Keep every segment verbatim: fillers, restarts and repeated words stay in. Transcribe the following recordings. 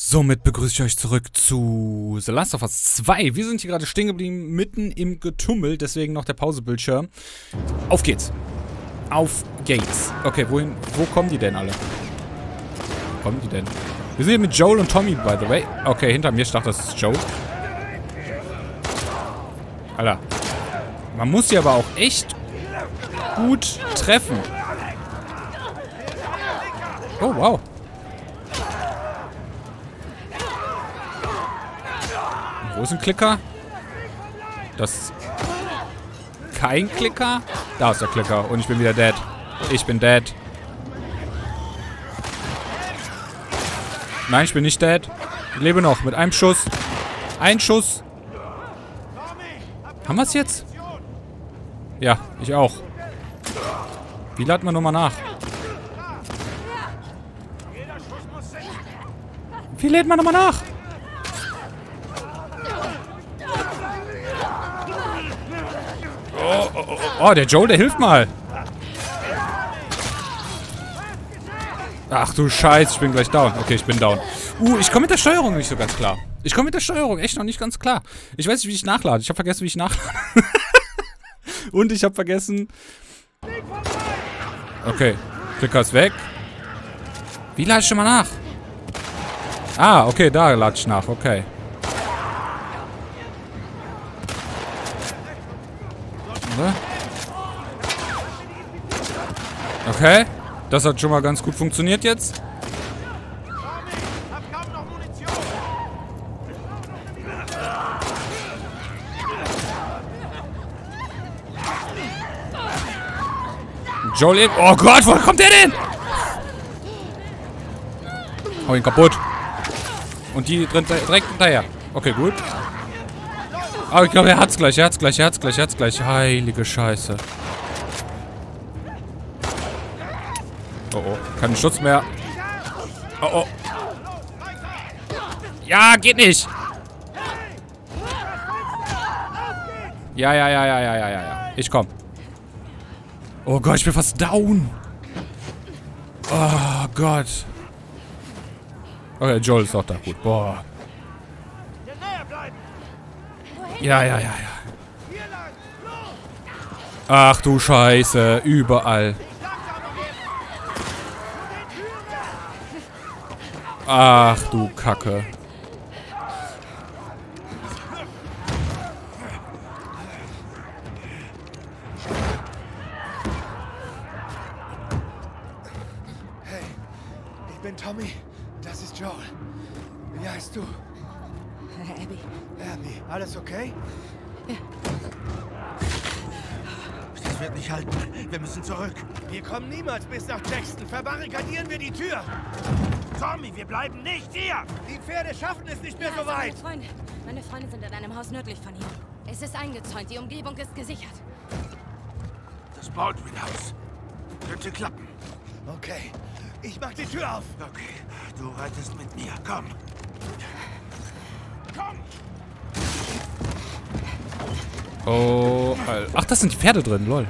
Somit begrüße ich euch zurück zu The Last of Us zwei. Wir sind hier gerade stehen geblieben, mitten im Getümmel, deswegen noch der Pausebildschirm. Auf geht's. Auf geht's. Okay, wohin, wo kommen die denn alle? Wo kommen die denn? Wir sind hier mit Joel und Tommy, by the way. Okay, hinter mir, ich dachte, das ist Joel. Alter. Man muss sie aber auch echt gut treffen. Oh, wow. Wo ist ein Klicker? Das ist kein Klicker? Da ist der Klicker. Und ich bin wieder dead. Ich bin dead. Nein, ich bin nicht dead. Ich lebe noch. Mit einem Schuss. Ein Schuss. Haben wir es jetzt? Ja, ich auch. Wie laden wir nochmal nach? Wie lädt man nochmal nach? Oh, oh, oh, oh, der Joel, der hilft mal. Ach du Scheiße, ich bin gleich down. Okay, ich bin down. Uh, ich komme mit der Steuerung nicht so ganz klar. Ich komme mit der Steuerung echt noch nicht ganz klar. Ich weiß nicht, wie ich nachlade. Ich habe vergessen, wie ich nachlade. Und ich habe vergessen... Okay, Klicker ist weg. Wie lade ich schon mal nach? Ah, okay, da lade ich nach. Okay. Okay, das hat schon mal ganz gut funktioniert jetzt. Joel, oh Gott, wo kommt der denn? Hau ihn kaputt. Und die drin direkt hinterher. Okay, gut. Aber ich glaube, er hat's gleich, er hat's gleich, er hat's gleich, er hat's gleich. Heilige Scheiße. Oh oh, kein Schutz mehr. Oh oh. Ja, geht nicht. Ja, ja, ja, ja, ja, ja, ja. Ich komm. Oh Gott, ich bin fast down. Oh Gott. Okay, Joel ist auch da. Gut. Boah. Ja, ja, ja, ja. Ach du Scheiße. Überall. Ach du Kacke. Hey, ich bin Tommy. Das ist Joel. Wie heißt du? Abby. Abby, alles okay? Ja. Das wird nicht halten. Wir müssen zurück. Wir kommen niemals bis nach Jackson. Verbarrikadieren wir die Tür. Tommy, wir bleiben nicht hier. Die Pferde schaffen es nicht mehr Ja, so also weit. Meine Freunde, meine Freunde sind in einem Haus nördlich von hier. Es ist eingezäunt. Die Umgebung ist gesichert. Das Baldwin-Haus. Könnte klappen. Okay, ich mach die Tür auf. Okay, du reitest mit mir. Komm. Komm! Oh, Alter. Ach, das sind die Pferde drin, lol.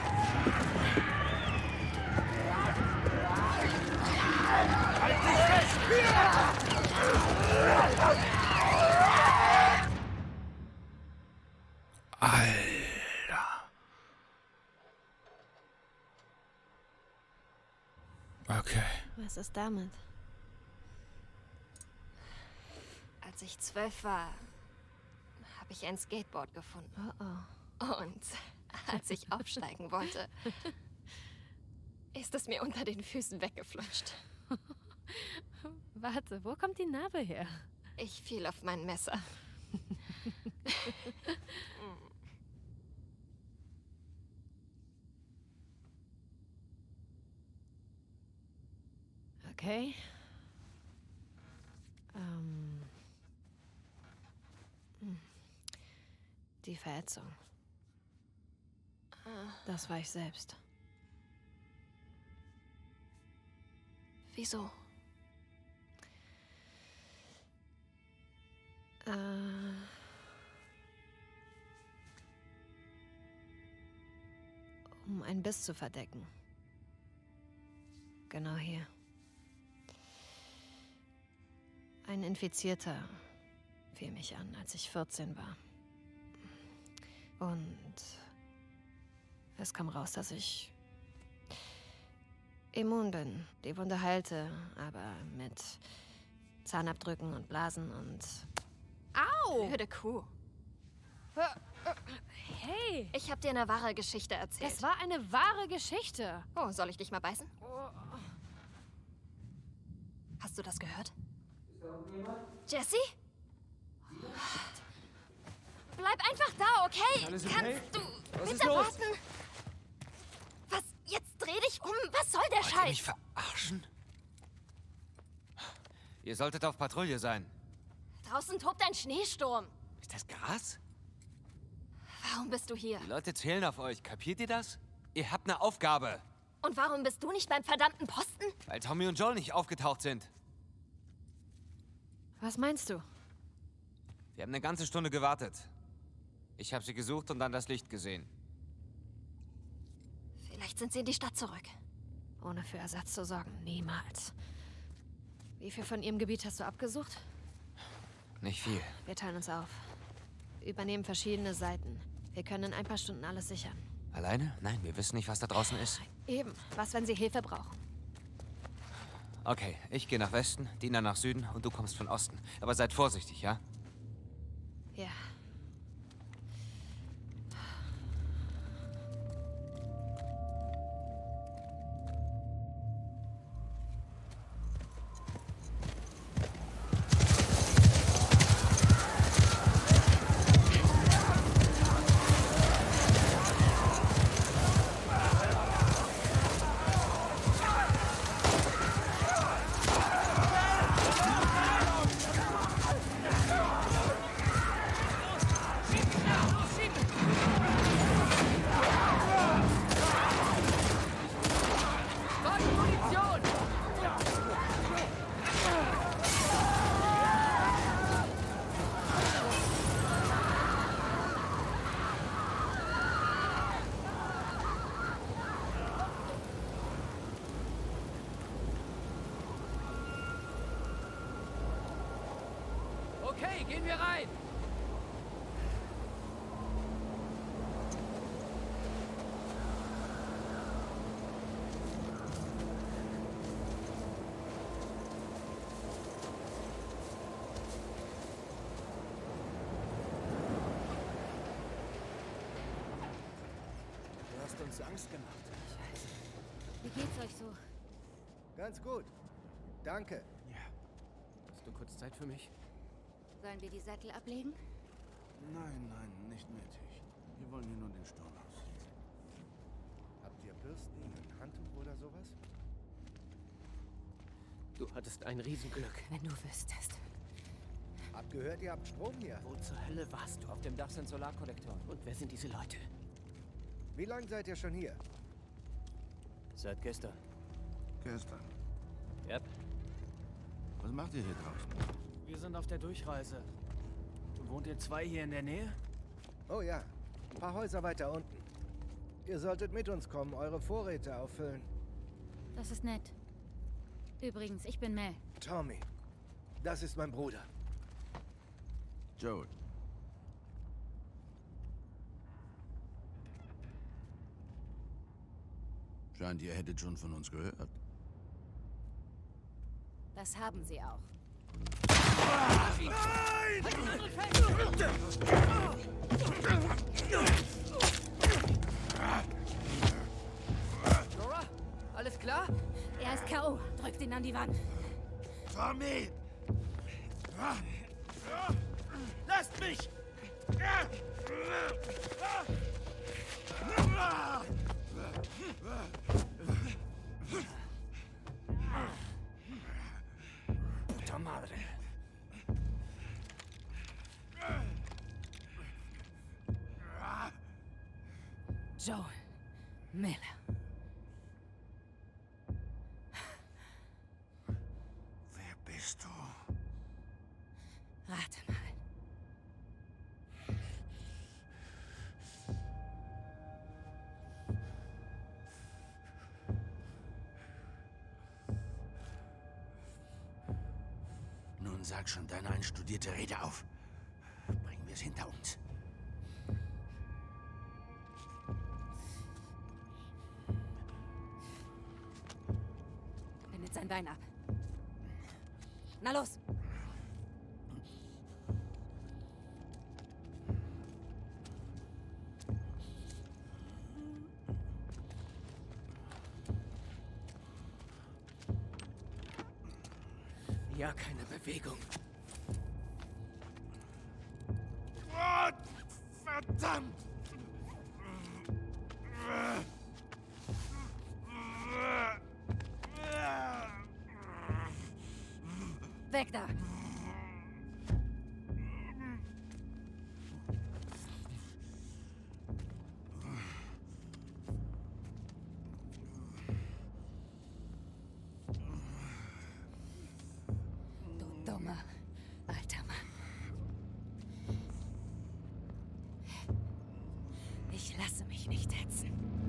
Alter. Okay. Was ist damit? Als ich zwölf war, habe ich ein Skateboard gefunden. Oh oh. Und als ich aufsteigen wollte, ist es mir unter den Füßen weggeflutscht. Warte, wo kommt die Narbe her? Ich fiel auf mein Messer. Okay. Ähm. Die Verätzung. Das war ich selbst. Wieso? Äh. Um einen Biss zu verdecken. Genau hier. Ein Infizierter fiel mich an, als ich vierzehn war. Und es kam raus, dass ich immun bin. Die Wunde heilte, aber mit Zahnabdrücken und Blasen und... Au! Blöde Kuh. Hey, Ich habe dir eine wahre Geschichte erzählt. das war eine wahre Geschichte. Oh, soll ich dich mal beißen? Hast du das gehört? Jesse? Bleib einfach da, okay? Alles okay? Kannst du Was ist bitte los? warten? Was? Jetzt dreh dich um. Was soll der Wollt ihr Scheiß? mich verarschen? Ihr solltet auf Patrouille sein. Draußen tobt ein Schneesturm. Ist das Gras? Warum bist du hier? Die Leute zählen auf euch. Kapiert ihr das? Ihr habt eine Aufgabe. Und warum bist du nicht beim verdammten Posten? Weil Tommy und Joel nicht aufgetaucht sind. Was meinst du? Wir haben eine ganze Stunde gewartet. Ich habe sie gesucht und dann das Licht gesehen. Vielleicht sind sie in die Stadt zurück. Ohne für Ersatz zu sorgen, niemals. Wie viel von ihrem Gebiet hast du abgesucht? Nicht viel. Wir teilen uns auf. Übernehmen verschiedene Seiten. Wir können in ein paar Stunden alles sichern. Alleine? Nein, wir wissen nicht, was da draußen ist. Eben. Was, wenn sie Hilfe brauchen? Okay, ich gehe nach Westen, Dina nach Süden und du kommst von Osten. Aber seid vorsichtig, ja? Ja. Okay, gehen wir rein. Du hast uns Angst gemacht. Wie geht's euch so? Ganz gut. Danke. Ja. Hast du kurz Zeit für mich? Sollen wir die Sattel ablegen? Nein, nein, nicht nötig. Wir wollen hier nur den Sturm aus. Habt ihr Bürsten, ein Handtuch oder sowas? Du hattest ein Riesenglück. Wenn du wüsstest. Hab gehört, ihr habt Strom hier. Wo zur Hölle warst du? Auf dem Dach sind Solarkollektoren. Und wer sind diese Leute? Wie lange seid ihr schon hier? Seit gestern. Gestern. Yep. Was macht ihr hier draußen? Wir sind auf der Durchreise. Wohnt ihr zwei hier in der Nähe? Oh ja, ein paar Häuser weiter unten. Ihr solltet mit uns kommen, eure Vorräte auffüllen. Das ist nett. Übrigens, ich bin Mel. Tommy, das ist mein Bruder. Joel. Scheint, ihr hättet schon von uns gehört. Das haben sie auch. Nora, alles klar? Er ist K O Drückt ihn an die Wand. Tommy! Lasst mich! Puta madre. Joel Miller. Wer bist du? Rate mal. Nun Dann sag schon deine einstudierte Rede auf. Bringen wir es hinter uns. Bindet sein Bein ab. Na los! Ja, keine Bewegung. Oh, verdammt! Weg da! Du dummer, alter Mann. Ich lasse mich nicht hetzen.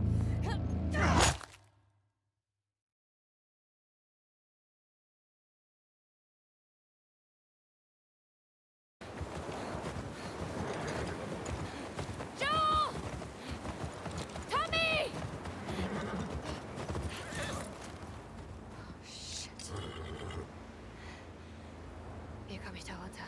Wie komme ich da runter?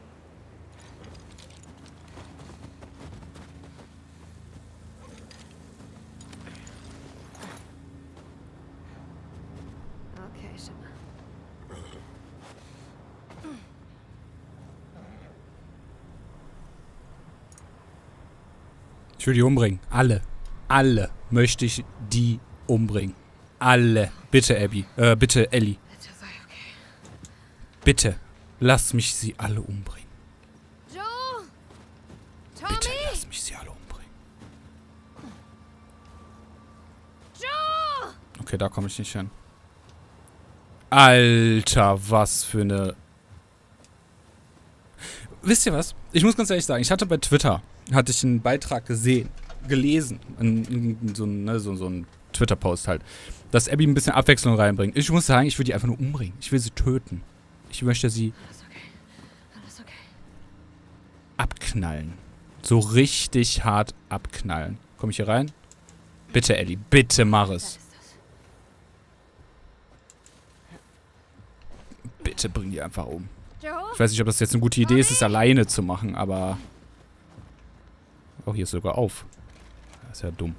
Okay, Schimmer. Ich will die umbringen. Alle. Alle möchte ich die umbringen. Alle. Bitte, Abby. Äh, bitte, Ellie. Bitte sei okay. Bitte. Lass mich sie alle umbringen. Joe! Tommy! Bitte lass mich sie alle umbringen. Joe! Okay, da komme ich nicht hin. Alter, was für eine... Wisst ihr was? Ich muss ganz ehrlich sagen, ich hatte bei Twitter, hatte ich einen Beitrag gesehen, gelesen, in, in so, ne, so, so ein Twitter-Post halt, dass Abby ein bisschen Abwechslung reinbringt. Ich muss sagen, ich will die einfach nur umbringen. Ich will sie töten. Ich möchte sie Alles okay. Alles okay. abknallen. So richtig hart abknallen. Komme ich hier rein? Bitte, Ellie, bitte mach Da es. ist das. Bitte bring die einfach um. Joe? Ich weiß nicht, ob das jetzt eine gute Idee ist, es alleine zu machen, aber... Oh, hier ist sogar auf. Das ist ja dumm.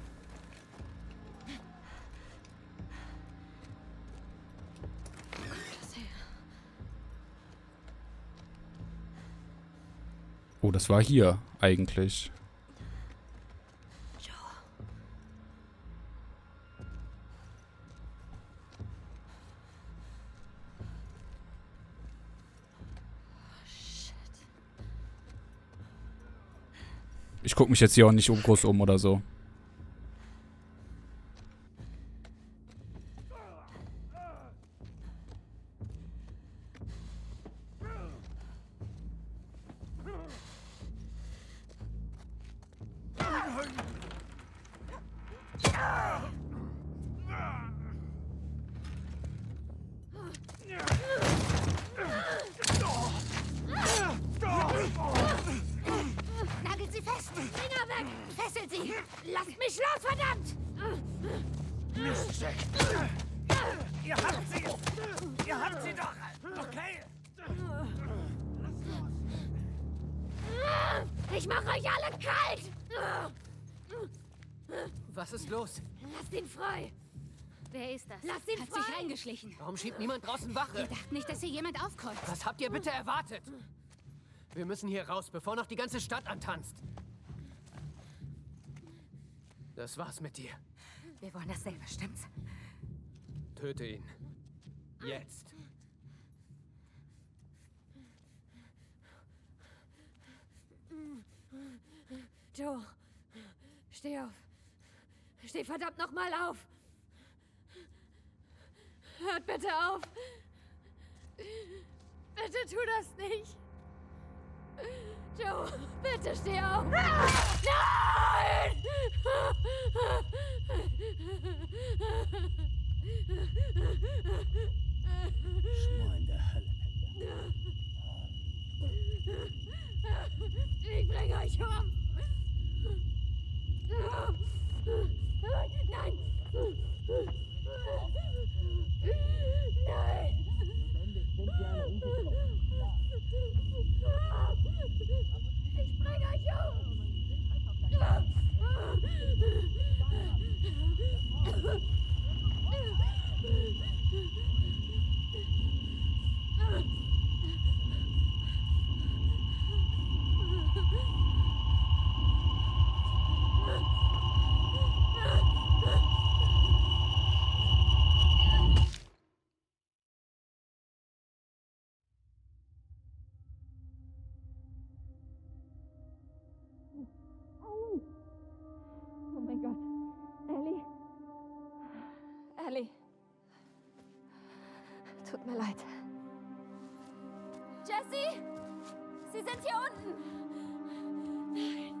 Oh, das war hier eigentlich. Joe. Ich gucke mich jetzt hier auch nicht um groß um oder so. Nagelt sie fest! Finger weg! Fesselt sie! Lasst mich los, verdammt! Mistsack! Ihr habt sie! Ihr habt sie doch! Okay? Ich mache euch alle kalt! Was ist los? Lasst ihn frei! Wer ist das? Lasst ihn Hat frei! sich reingeschlichen. Warum schiebt niemand draußen Wache? Wir dachten nicht, dass hier jemand aufkreuzt. Was habt ihr bitte erwartet? Wir müssen hier raus, bevor noch die ganze Stadt antanzt. Das war's mit dir. Wir wollen dasselbe, stimmt's? Töte ihn. Jetzt. Joe, steh auf. Steh verdammt nochmal auf. Hört bitte auf. Bitte tu das nicht. Joe, bitte steh auf. Nein! Schmor in der Hölle. Ich bringe euch um! Nein! Nein! Ich bringe euch um! Oh mein Gott. Ellie. Ellie. Tut mir leid. Jesse! Sie sind hier unten! Nein.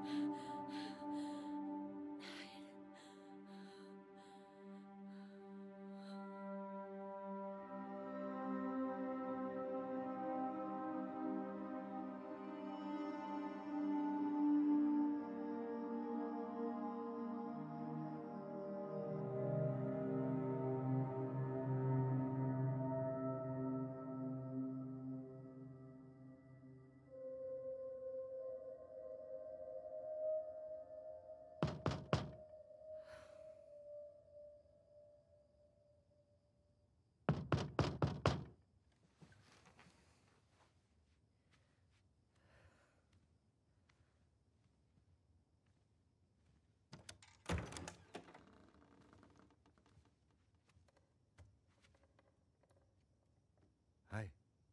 Hi.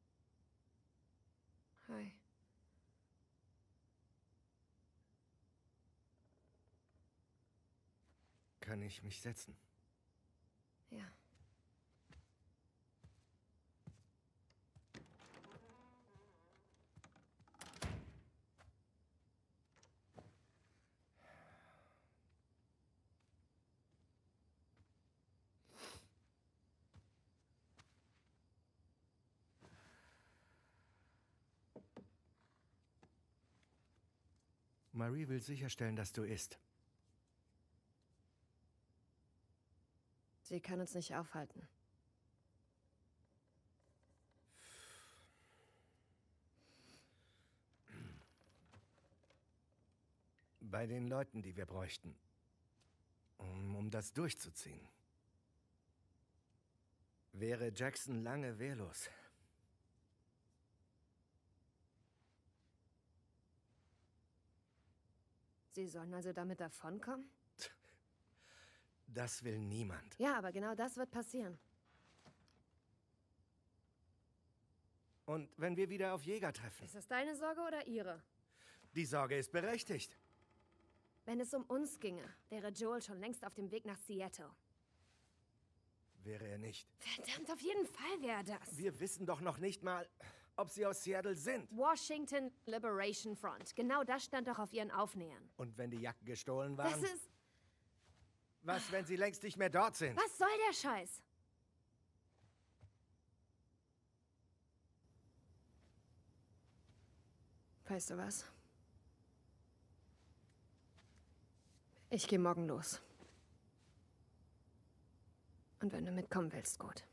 Hi. Kann ich mich setzen? Ja. Marie will sicherstellen, dass du isst. Sie kann uns nicht aufhalten. Bei den Leuten, die wir bräuchten. Um, um das durchzuziehen. Wäre Jackson lange wehrlos. Sie sollen also damit davonkommen? Das will niemand. Ja, aber genau das wird passieren. Und wenn wir wieder auf Jäger treffen? Ist das deine Sorge oder ihre? Die Sorge ist berechtigt. Wenn es um uns ginge, wäre Joel schon längst auf dem Weg nach Seattle. Wäre er nicht. Verdammt, auf jeden Fall wäre das. Wir wissen doch noch nicht mal, ob sie aus Seattle sind. Washington Liberation Front. Genau das stand doch auf ihren Aufnähern. Und wenn die Jacken gestohlen waren? Das ist... Was, wenn sie längst nicht mehr dort sind? Was soll der Scheiß? Weißt du was? Ich gehe morgen los. Und wenn du mitkommen willst, gut.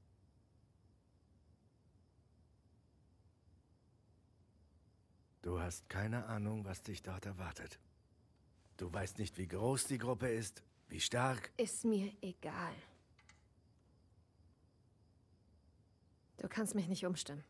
Du hast keine Ahnung, was dich dort erwartet. Du weißt nicht, wie groß die Gruppe ist, wie stark. Ist mir egal. Du kannst mich nicht umstimmen.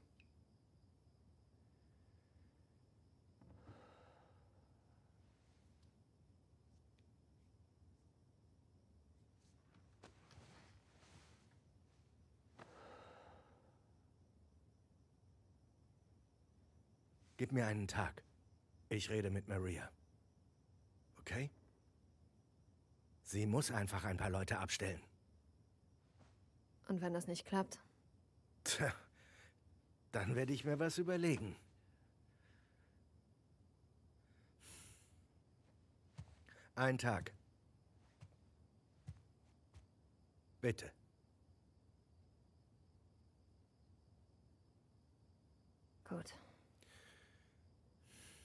Gib mir einen Tag. Ich rede mit Maria. Okay? Sie muss einfach ein paar Leute abstellen. Und wenn das nicht klappt? Tja, dann werde ich mir was überlegen. Ein Tag. Bitte. Gut.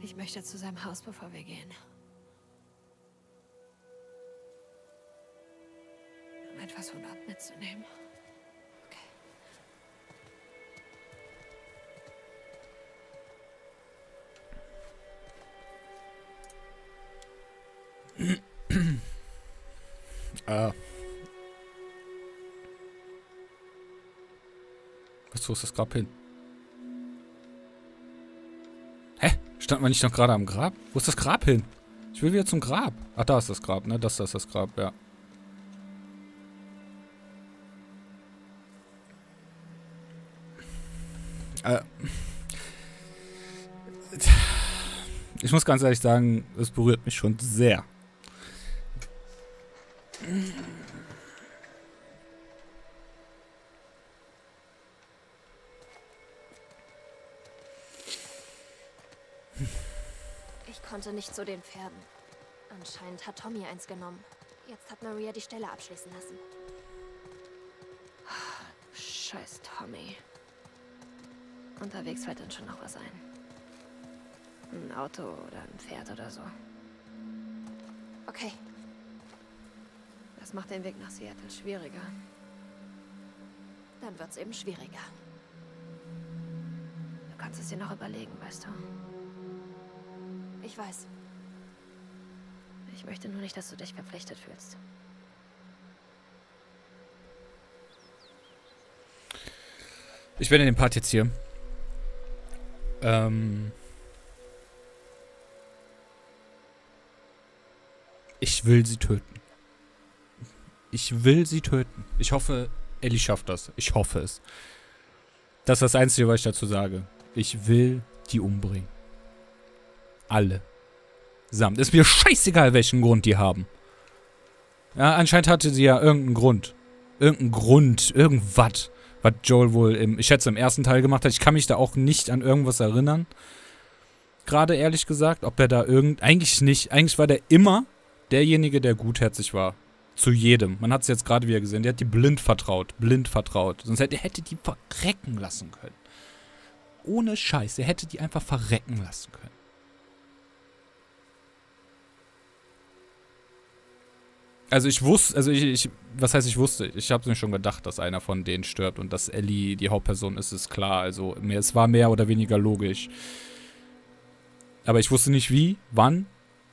Ich möchte zu seinem Haus, bevor wir gehen. Um etwas von dort mitzunehmen. äh. Was, wo ist das Grab hin? Hä? Stand man nicht noch gerade am Grab? Wo ist das Grab hin? Ich will wieder zum Grab. Ach, da ist das Grab, ne? Das, das ist das Grab, ja. Äh. Ich muss ganz ehrlich sagen, es berührt mich schon sehr. Ich konnte nicht zu den Pferden. Anscheinend hat Tommy eins genommen. Jetzt hat Maria die Stelle abschließen lassen. Scheiß Tommy. Unterwegs fällt dann schon noch was ein. Ein Auto oder ein Pferd oder so. Okay. Das macht den Weg nach Seattle schwieriger. Dann wird's eben schwieriger. Du kannst es dir noch überlegen, weißt du? Ich weiß. Ich möchte nur nicht, dass du dich verpflichtet fühlst. Ich bin in dem Part jetzt hier. Ähm... Ich will sie töten. Ich will sie töten. Ich hoffe, Ellie schafft das. Ich hoffe es. Das ist das Einzige, was ich dazu sage. Ich will die umbringen. Alle. Samt. Ist mir scheißegal, welchen Grund die haben. Ja, anscheinend hatte sie ja irgendeinen Grund. Irgendeinen Grund. Irgendwas. Was Joel wohl im, ich schätze, im ersten Teil gemacht hat. Ich kann mich da auch nicht an irgendwas erinnern. Gerade ehrlich gesagt, ob er da irgend... Eigentlich nicht. Eigentlich war der immer derjenige, der gutherzig war. Zu jedem. Man hat es jetzt gerade wieder gesehen. Der hat die blind vertraut. Blind vertraut. Sonst hätte er hätte die verrecken lassen können. Ohne Scheiß. Er hätte die einfach verrecken lassen können. Also ich wusste, also ich, ich, was heißt ich wusste? Ich habe mir schon gedacht, dass einer von denen stirbt und dass Ellie die Hauptperson ist, ist klar. Also mehr, es war mehr oder weniger logisch. Aber ich wusste nicht wie, wann.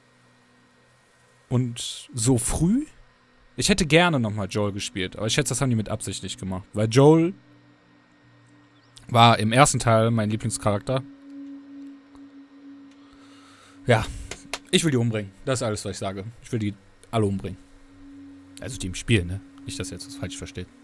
Und so früh? Ich hätte gerne nochmal Joel gespielt, aber ich schätze, das haben die mit Absicht nicht gemacht. Weil Joel war im ersten Teil mein Lieblingscharakter. Ja, ich will die umbringen. Das ist alles, was ich sage. Ich will die alle umbringen. Also die im Spiel, ne? Nicht, dass ihr jetzt was falsch versteht.